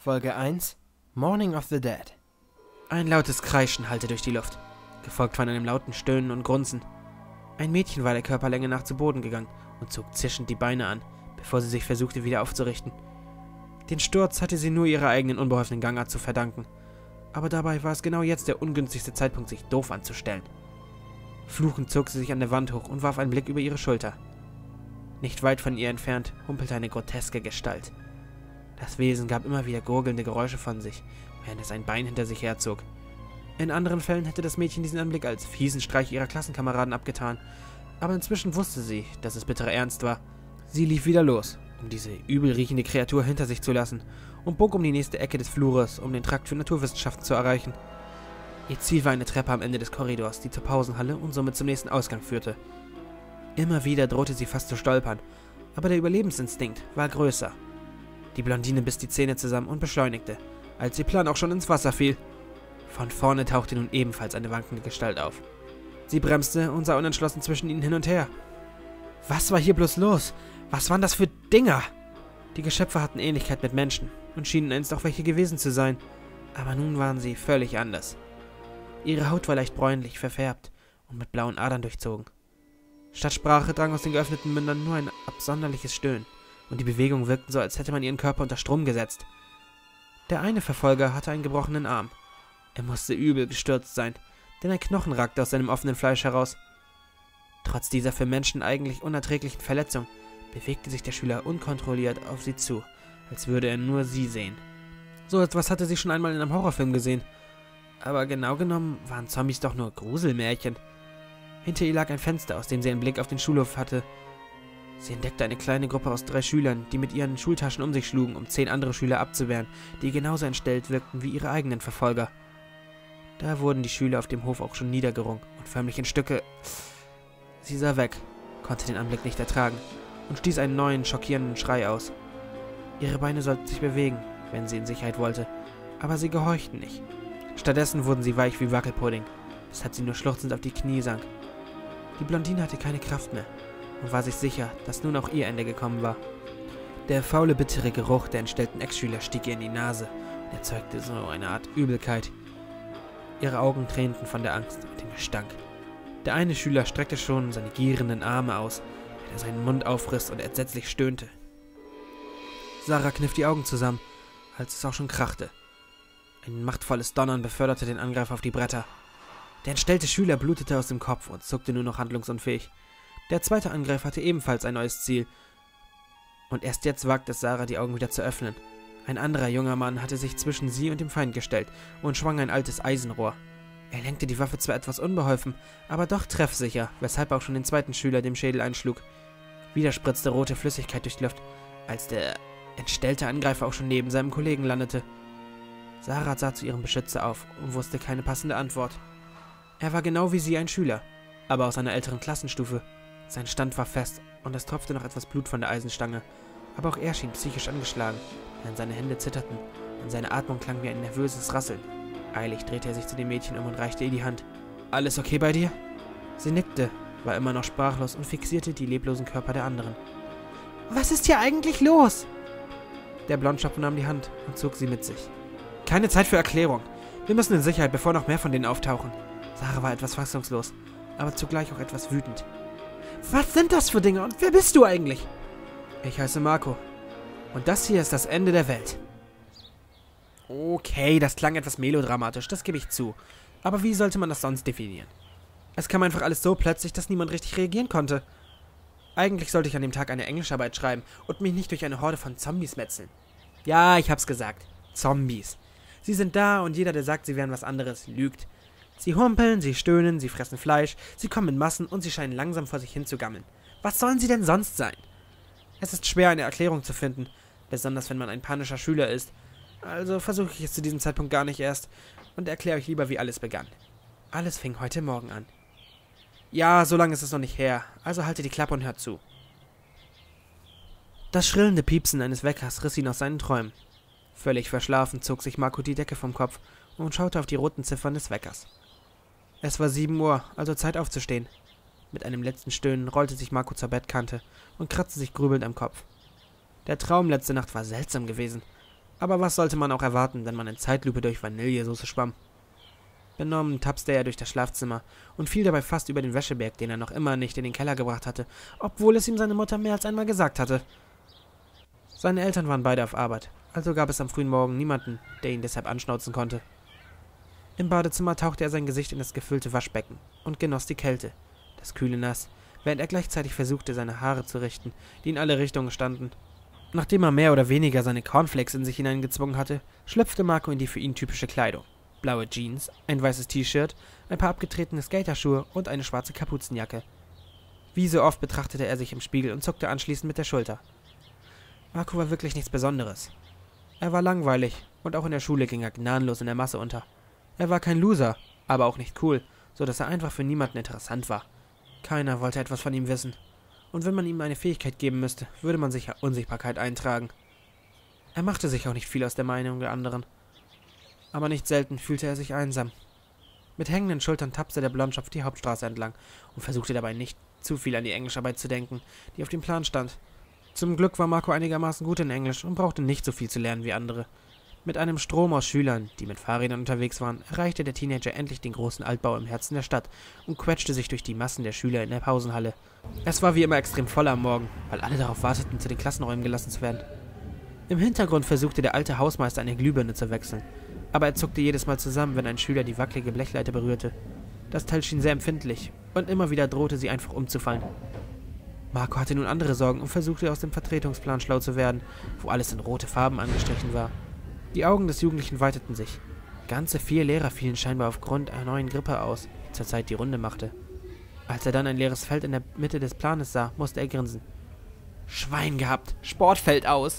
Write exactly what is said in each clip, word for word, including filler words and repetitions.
Folge eins: Morning of the Dead. Ein lautes Kreischen hallte durch die Luft, gefolgt von einem lauten Stöhnen und Grunzen. Ein Mädchen war der Körperlänge nach zu Boden gegangen und zog zischend die Beine an, bevor sie sich versuchte, wieder aufzurichten. Den Sturz hatte sie nur ihrer eigenen unbeholfenen Gangart zu verdanken, aber dabei war es genau jetzt der ungünstigste Zeitpunkt, sich doof anzustellen. Fluchend zog sie sich an der Wand hoch und warf einen Blick über ihre Schulter. Nicht weit von ihr entfernt humpelte eine groteske Gestalt. Das Wesen gab immer wieder gurgelnde Geräusche von sich, während es ein Bein hinter sich herzog. In anderen Fällen hätte das Mädchen diesen Anblick als fiesen Streich ihrer Klassenkameraden abgetan, aber inzwischen wusste sie, dass es bitterer Ernst war. Sie lief wieder los, um diese übel riechende Kreatur hinter sich zu lassen, und bog um die nächste Ecke des Flures, um den Trakt für Naturwissenschaften zu erreichen. Ihr Ziel war eine Treppe am Ende des Korridors, die zur Pausenhalle und somit zum nächsten Ausgang führte. Immer wieder drohte sie fast zu stolpern, aber der Überlebensinstinkt war größer. Die Blondine biss die Zähne zusammen und beschleunigte, als ihr Plan auch schon ins Wasser fiel. Von vorne tauchte nun ebenfalls eine wankende Gestalt auf. Sie bremste und sah unentschlossen zwischen ihnen hin und her. Was war hier bloß los? Was waren das für Dinger? Die Geschöpfe hatten Ähnlichkeit mit Menschen und schienen einst auch welche gewesen zu sein, aber nun waren sie völlig anders. Ihre Haut war leicht bräunlich, verfärbt und mit blauen Adern durchzogen. Statt Sprache drang aus den geöffneten Mündern nur ein absonderliches Stöhnen, und die Bewegungen wirkten so, als hätte man ihren Körper unter Strom gesetzt. Der eine Verfolger hatte einen gebrochenen Arm. Er musste übel gestürzt sein, denn ein Knochen ragte aus seinem offenen Fleisch heraus. Trotz dieser für Menschen eigentlich unerträglichen Verletzung bewegte sich der Schüler unkontrolliert auf sie zu, als würde er nur sie sehen. So etwas hatte sie schon einmal in einem Horrorfilm gesehen. Aber genau genommen waren Zombies doch nur Gruselmärchen. Hinter ihr lag ein Fenster, aus dem sie einen Blick auf den Schulhof hatte. Sie entdeckte eine kleine Gruppe aus drei Schülern, die mit ihren Schultaschen um sich schlugen, um zehn andere Schüler abzuwehren, die genauso entstellt wirkten wie ihre eigenen Verfolger. Da wurden die Schüler auf dem Hof auch schon niedergerungen und förmlich in Stücke. Sie sah weg, konnte den Anblick nicht ertragen und stieß einen neuen, schockierenden Schrei aus. Ihre Beine sollten sich bewegen, wenn sie in Sicherheit wollte, aber sie gehorchten nicht. Stattdessen wurden sie weich wie Wackelpudding, weshalb sie nur schluchzend auf die Knie sank. Die Blondine hatte keine Kraft mehr und war sich sicher, dass nun auch ihr Ende gekommen war. Der faule, bittere Geruch der entstellten Ex-Schüler stieg ihr in die Nase und erzeugte so eine Art Übelkeit. Ihre Augen tränten von der Angst und dem Gestank. Der eine Schüler streckte schon seine gierenden Arme aus, während er seinen Mund aufriss und entsetzlich stöhnte. Sarah kniff die Augen zusammen, als es auch schon krachte. Ein machtvolles Donnern beförderte den Angreifer auf die Bretter. Der entstellte Schüler blutete aus dem Kopf und zuckte nur noch handlungsunfähig. Der zweite Angreifer hatte ebenfalls ein neues Ziel. Und erst jetzt wagte es Sarah, die Augen wieder zu öffnen. Ein anderer junger Mann hatte sich zwischen sie und dem Feind gestellt und schwang ein altes Eisenrohr. Er lenkte die Waffe zwar etwas unbeholfen, aber doch treffsicher, weshalb auch schon den zweiten Schüler dem Schädel einschlug. Wieder spritzte rote Flüssigkeit durch die Luft, als der entstellte Angreifer auch schon neben seinem Kollegen landete. Sarah sah zu ihrem Beschützer auf und wusste keine passende Antwort. Er war genau wie sie ein Schüler, aber aus einer älteren Klassenstufe. Sein Stand war fest und es tropfte noch etwas Blut von der Eisenstange, aber auch er schien psychisch angeschlagen, während seine Hände zitterten und seine Atmung klang wie ein nervöses Rasseln. Eilig drehte er sich zu dem Mädchen um und reichte ihr die Hand. »Alles okay bei dir?« Sie nickte, war immer noch sprachlos und fixierte die leblosen Körper der anderen. »Was ist hier eigentlich los?« Der Blondschopf nahm die Hand und zog sie mit sich. »Keine Zeit für Erklärung. Wir müssen in Sicherheit, bevor noch mehr von denen auftauchen.« Sarah war etwas fassungslos, aber zugleich auch etwas wütend. »Was sind das für Dinge und wer bist du eigentlich?« »Ich heiße Marco. Und das hier ist das Ende der Welt.« Okay, das klang etwas melodramatisch, das gebe ich zu. Aber wie sollte man das sonst definieren? Es kam einfach alles so plötzlich, dass niemand richtig reagieren konnte. Eigentlich sollte ich an dem Tag eine Englischarbeit schreiben und mich nicht durch eine Horde von Zombies metzeln. Ja, ich hab's gesagt. Zombies. Sie sind da und jeder, der sagt, sie wären was anderes, lügt. Sie humpeln, sie stöhnen, sie fressen Fleisch, sie kommen in Massen und sie scheinen langsam vor sich hin zu gammeln. Was sollen sie denn sonst sein? Es ist schwer, eine Erklärung zu finden, besonders wenn man ein panischer Schüler ist. Also versuche ich es zu diesem Zeitpunkt gar nicht erst und erkläre euch lieber, wie alles begann. Alles fing heute Morgen an. Ja, so lange ist es noch nicht her, also halte die Klappe und hört zu. Das schrillende Piepsen eines Weckers riss ihn aus seinen Träumen. Völlig verschlafen zog sich Marco die Decke vom Kopf und schaute auf die roten Ziffern des Weckers. Es war sieben Uhr, also Zeit aufzustehen. Mit einem letzten Stöhnen rollte sich Marco zur Bettkante und kratzte sich grübelnd am Kopf. Der Traum letzte Nacht war seltsam gewesen. Aber was sollte man auch erwarten, wenn man in Zeitlupe durch Vanillesoße schwamm? Benommen tapste er durch das Schlafzimmer und fiel dabei fast über den Wäscheberg, den er noch immer nicht in den Keller gebracht hatte, obwohl es ihm seine Mutter mehr als einmal gesagt hatte. Seine Eltern waren beide auf Arbeit, also gab es am frühen Morgen niemanden, der ihn deshalb anschnauzen konnte. Im Badezimmer tauchte er sein Gesicht in das gefüllte Waschbecken und genoss die Kälte, das kühle Nass, während er gleichzeitig versuchte, seine Haare zu richten, die in alle Richtungen standen. Nachdem er mehr oder weniger seine Cornflakes in sich hineingezwungen hatte, schlüpfte Marco in die für ihn typische Kleidung. Blaue Jeans, ein weißes T-Shirt, ein paar abgetretene Skaterschuhe und eine schwarze Kapuzenjacke. Wie so oft betrachtete er sich im Spiegel und zuckte anschließend mit der Schulter. Marco war wirklich nichts Besonderes. Er war langweilig und auch in der Schule ging er gnadenlos in der Masse unter. Er war kein Loser, aber auch nicht cool, so dass er einfach für niemanden interessant war. Keiner wollte etwas von ihm wissen. Und wenn man ihm eine Fähigkeit geben müsste, würde man sicher Unsichtbarkeit eintragen. Er machte sich auch nicht viel aus der Meinung der anderen. Aber nicht selten fühlte er sich einsam. Mit hängenden Schultern tapste der Blondschopf die Hauptstraße entlang und versuchte dabei nicht zu viel an die Englischarbeit zu denken, die auf dem Plan stand. Zum Glück war Marco einigermaßen gut in Englisch und brauchte nicht so viel zu lernen wie andere. Mit einem Strom aus Schülern, die mit Fahrrädern unterwegs waren, erreichte der Teenager endlich den großen Altbau im Herzen der Stadt und quetschte sich durch die Massen der Schüler in der Pausenhalle. Es war wie immer extrem voll am Morgen, weil alle darauf warteten, zu den Klassenräumen gelassen zu werden. Im Hintergrund versuchte der alte Hausmeister eine Glühbirne zu wechseln, aber er zuckte jedes Mal zusammen, wenn ein Schüler die wackelige Blechleiter berührte. Das Teil schien sehr empfindlich und immer wieder drohte sie einfach umzufallen. Marco hatte nun andere Sorgen und versuchte aus dem Vertretungsplan schlau zu werden, wo alles in rote Farben angestrichen war. Die Augen des Jugendlichen weiteten sich. Ganze vier Lehrer fielen scheinbar aufgrund einer neuen Grippe aus, die zurzeit die Runde machte. Als er dann ein leeres Feld in der Mitte des Planes sah, musste er grinsen. Schwein gehabt, Sport fällt aus!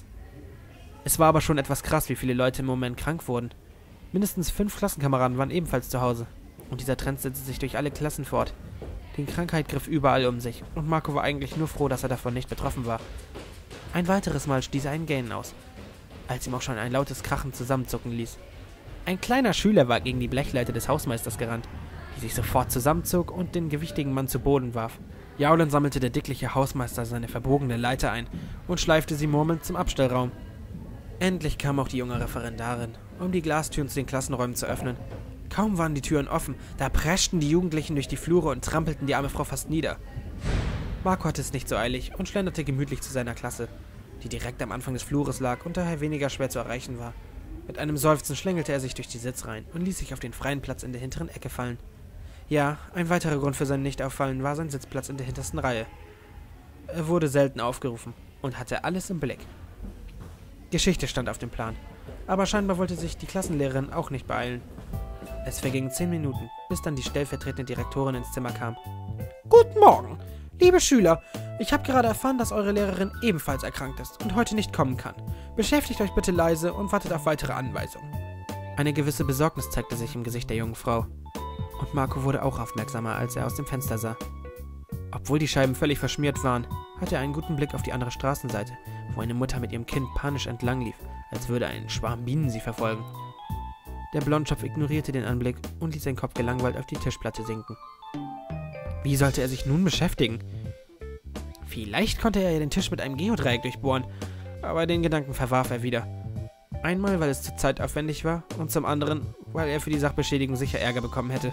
Es war aber schon etwas krass, wie viele Leute im Moment krank wurden. Mindestens fünf Klassenkameraden waren ebenfalls zu Hause. Und dieser Trend setzte sich durch alle Klassen fort. Die Krankheit griff überall um sich, und Marco war eigentlich nur froh, dass er davon nicht betroffen war. Ein weiteres Mal stieß er ein Gähnen aus, als ihm auch schon ein lautes Krachen zusammenzucken ließ. Ein kleiner Schüler war gegen die Blechleiter des Hausmeisters gerannt, die sich sofort zusammenzog und den gewichtigen Mann zu Boden warf. Jaulend sammelte der dickliche Hausmeister seine verbogene Leiter ein und schleifte sie murmelnd zum Abstellraum. Endlich kam auch die junge Referendarin, um die Glastüren zu den Klassenräumen zu öffnen. Kaum waren die Türen offen, da preschten die Jugendlichen durch die Flure und trampelten die arme Frau fast nieder. Marco hatte es nicht so eilig und schlenderte gemütlich zu seiner Klasse, die direkt am Anfang des Flures lag und daher weniger schwer zu erreichen war. Mit einem Seufzen schlängelte er sich durch die Sitzreihen und ließ sich auf den freien Platz in der hinteren Ecke fallen. Ja, ein weiterer Grund für sein Nicht-Auffallen war sein Sitzplatz in der hintersten Reihe. Er wurde selten aufgerufen und hatte alles im Blick. Geschichte stand auf dem Plan, aber scheinbar wollte sich die Klassenlehrerin auch nicht beeilen. Es vergingen zehn Minuten, bis dann die stellvertretende Direktorin ins Zimmer kam. »Guten Morgen, liebe Schüler. Ich habe gerade erfahren, dass eure Lehrerin ebenfalls erkrankt ist und heute nicht kommen kann. Beschäftigt euch bitte leise und wartet auf weitere Anweisungen.« Eine gewisse Besorgnis zeigte sich im Gesicht der jungen Frau. Und Marco wurde auch aufmerksamer, als er aus dem Fenster sah. Obwohl die Scheiben völlig verschmiert waren, hatte er einen guten Blick auf die andere Straßenseite, wo eine Mutter mit ihrem Kind panisch entlang lief, als würde ein Schwarm Bienen sie verfolgen. Der Blondschopf ignorierte den Anblick und ließ seinen Kopf gelangweilt auf die Tischplatte sinken. Wie sollte er sich nun beschäftigen? Vielleicht konnte er ja den Tisch mit einem Geodreieck durchbohren, aber den Gedanken verwarf er wieder. Einmal, weil es zu zeitaufwendig war und zum anderen, weil er für die Sachbeschädigung sicher Ärger bekommen hätte.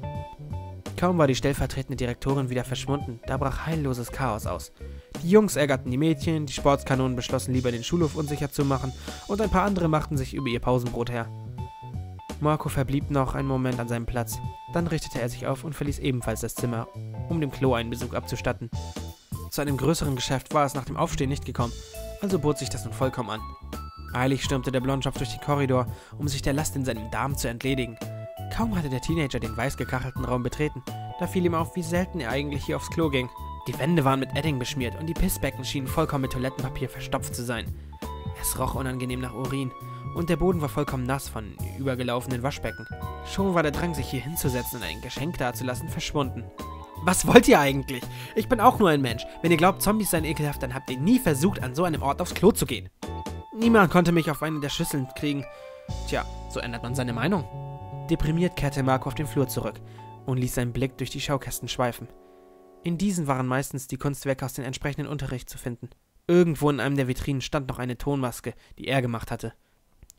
Kaum war die stellvertretende Direktorin wieder verschwunden, da brach heilloses Chaos aus. Die Jungs ärgerten die Mädchen, die Sportskanonen beschlossen lieber den Schulhof unsicher zu machen und ein paar andere machten sich über ihr Pausenbrot her. Marco verblieb noch einen Moment an seinem Platz. Dann richtete er sich auf und verließ ebenfalls das Zimmer, um dem Klo einen Besuch abzustatten. Zu einem größeren Geschäft war es nach dem Aufstehen nicht gekommen, also bot sich das nun vollkommen an. Eilig stürmte der Blondschopf durch den Korridor, um sich der Last in seinem Darm zu entledigen. Kaum hatte der Teenager den weiß gekachelten Raum betreten, da fiel ihm auf, wie selten er eigentlich hier aufs Klo ging. Die Wände waren mit Edding beschmiert und die Pissbecken schienen vollkommen mit Toilettenpapier verstopft zu sein. Es roch unangenehm nach Urin und der Boden war vollkommen nass von übergelaufenen Waschbecken. Schon war der Drang, sich hier hinzusetzen und ein Geschenk dazulassen, verschwunden. Was wollt ihr eigentlich? Ich bin auch nur ein Mensch. Wenn ihr glaubt, Zombies seien ekelhaft, dann habt ihr nie versucht, an so einem Ort aufs Klo zu gehen. Niemand konnte mich auf eine der Schüsseln kriegen. Tja, so ändert man seine Meinung. Deprimiert kehrte Marco auf den Flur zurück und ließ seinen Blick durch die Schaukästen schweifen. In diesen waren meistens die Kunstwerke aus dem entsprechenden Unterricht zu finden. Irgendwo in einem der Vitrinen stand noch eine Tonmaske, die er gemacht hatte.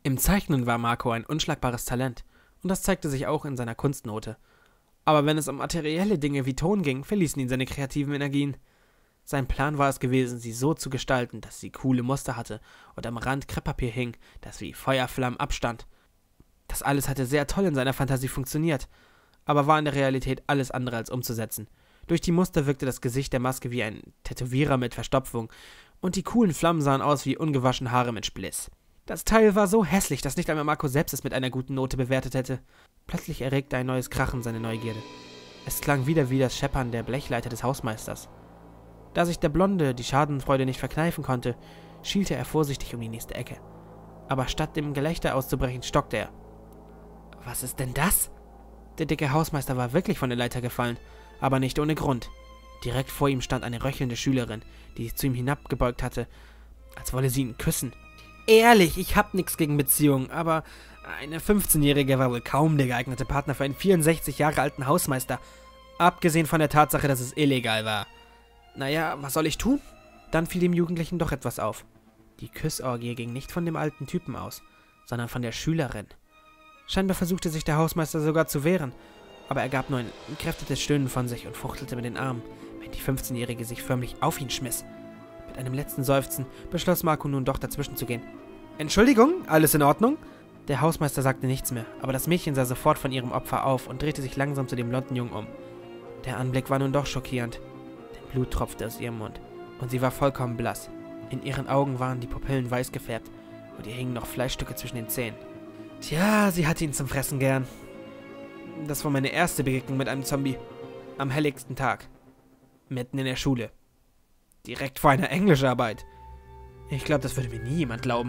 Im Zeichnen war Marco ein unschlagbares Talent und das zeigte sich auch in seiner Kunstnote. Aber wenn es um materielle Dinge wie Ton ging, verließen ihn seine kreativen Energien. Sein Plan war es gewesen, sie so zu gestalten, dass sie coole Muster hatte und am Rand Krepppapier hing, das wie Feuerflammen abstand. Das alles hatte sehr toll in seiner Fantasie funktioniert, aber war in der Realität alles andere als umzusetzen. Durch die Muster wirkte das Gesicht der Maske wie ein Tätowierer mit Verstopfung und die coolen Flammen sahen aus wie ungewaschen Haare mit Spliss. Das Teil war so hässlich, dass nicht einmal Marco selbst es mit einer guten Note bewertet hätte. Plötzlich erregte ein neues Krachen seine Neugierde. Es klang wieder wie das Scheppern der Blechleiter des Hausmeisters. Da sich der Blonde die Schadenfreude nicht verkneifen konnte, schielte er vorsichtig um die nächste Ecke. Aber statt dem Gelächter auszubrechen, stockte er. »Was ist denn das?« Der dicke Hausmeister war wirklich von der Leiter gefallen, aber nicht ohne Grund. Direkt vor ihm stand eine röchelnde Schülerin, die sich zu ihm hinabgebeugt hatte, als wolle sie ihn küssen. Ehrlich, ich hab nix gegen Beziehungen, aber eine fünfzehnjährige war wohl kaum der geeignete Partner für einen vierundsechzig Jahre alten Hausmeister, abgesehen von der Tatsache, dass es illegal war. Naja, was soll ich tun? Dann fiel dem Jugendlichen doch etwas auf. Die Küssorgie ging nicht von dem alten Typen aus, sondern von der Schülerin. Scheinbar versuchte sich der Hausmeister sogar zu wehren, aber er gab nur ein entkräftetes Stöhnen von sich und fuchtelte mit den Armen, wenn die fünfzehnjährige sich förmlich auf ihn schmiss. Mit einem letzten Seufzen beschloss Marco nun doch dazwischen zu gehen. »Entschuldigung, alles in Ordnung?« Der Hausmeister sagte nichts mehr, aber das Mädchen sah sofort von ihrem Opfer auf und drehte sich langsam zu dem blonden Jungen um. Der Anblick war nun doch schockierend. Blut tropfte aus ihrem Mund, und sie war vollkommen blass. In ihren Augen waren die Pupillen weiß gefärbt, und ihr hingen noch Fleischstücke zwischen den Zähnen. Tja, sie hatte ihn zum Fressen gern. Das war meine erste Begegnung mit einem Zombie. Am helligsten Tag. Mitten in der Schule. Direkt vor einer Englischarbeit. Ich glaube, das würde mir nie jemand glauben.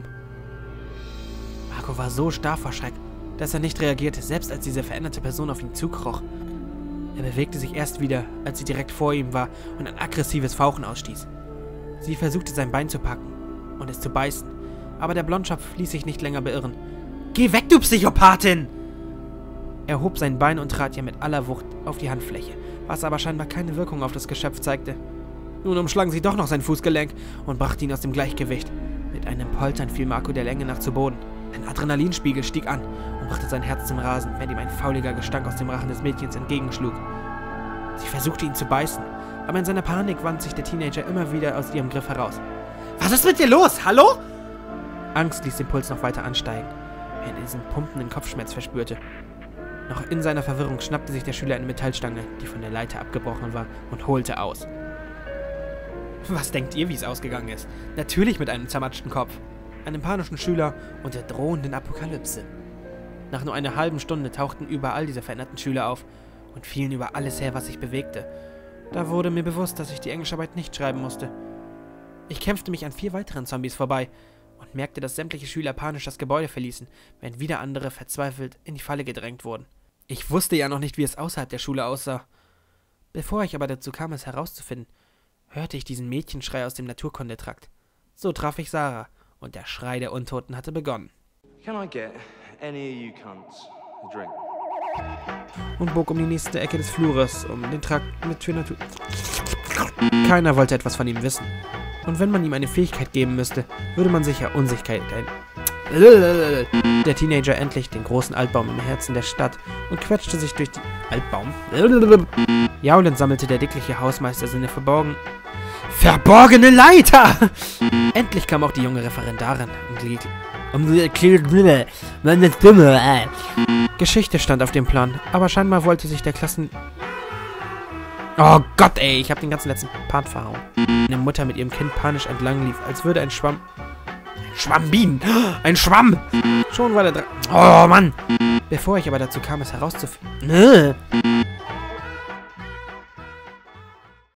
Marco war so starr vor Schreck, dass er nicht reagierte, selbst als diese veränderte Person auf ihn zukroch. Er bewegte sich erst wieder, als sie direkt vor ihm war und ein aggressives Fauchen ausstieß. Sie versuchte sein Bein zu packen und es zu beißen, aber der Blondschopf ließ sich nicht länger beirren. »Geh weg, du Psychopathin!« Er hob sein Bein und trat ihr mit aller Wucht auf die Handfläche, was aber scheinbar keine Wirkung auf das Geschöpf zeigte. Nun umschlang sie doch noch sein Fußgelenk und brachte ihn aus dem Gleichgewicht. Mit einem Poltern fiel Marco der Länge nach zu Boden. Ein Adrenalinspiegel stieg an und brachte sein Herz zum Rasen, während ihm ein fauliger Gestank aus dem Rachen des Mädchens entgegenschlug. Sie versuchte ihn zu beißen, aber in seiner Panik wand sich der Teenager immer wieder aus ihrem Griff heraus. »Was ist mit dir los? Hallo?« Angst ließ den Puls noch weiter ansteigen, während er diesen pumpenden Kopfschmerz verspürte. Noch in seiner Verwirrung schnappte sich der Schüler eine Metallstange, die von der Leiter abgebrochen war, und holte aus. Was denkt ihr, wie es ausgegangen ist? Natürlich mit einem zermatschten Kopf, einem panischen Schüler und der drohenden Apokalypse. Nach nur einer halben Stunde tauchten überall diese veränderten Schüler auf und fielen über alles her, was sich bewegte. Da wurde mir bewusst, dass ich die Englischarbeit nicht schreiben musste. Ich kämpfte mich an vier weiteren Zombies vorbei und merkte, dass sämtliche Schüler panisch das Gebäude verließen, während wieder andere verzweifelt in die Falle gedrängt wurden. Ich wusste ja noch nicht, wie es außerhalb der Schule aussah. Bevor ich aber dazu kam, es herauszufinden, hörte ich diesen Mädchenschrei aus dem Naturkundetrakt. So traf ich Sarah, und der Schrei der Untoten hatte begonnen. Can I get any of you cunts a drink? Und bog um die nächste Ecke des Flures, um den Trakt mit für Natur... Keiner wollte etwas von ihm wissen. Und wenn man ihm eine Fähigkeit geben müsste, würde man sicher Unsicherheit ein... Der Teenager endlich den großen Altbaum im Herzen der Stadt und quetschte sich durch die... Altbaum? Jaulend sammelte der dickliche Hausmeister seine verborgen... Verborgene Leiter! Endlich kam auch die junge Referendarin und glied... Geschichte stand auf dem Plan, aber scheinbar wollte sich der Klassen... Oh Gott, ey, ich habe den ganzen letzten Part verhauen. Eine Mutter mit ihrem Kind panisch entlang lief, als würde ein Schwamm... Ein Schwamm bienen! Ein Schwamm! Schon war der dran... Oh, Mann! Bevor ich aber dazu kam, es herauszufinden...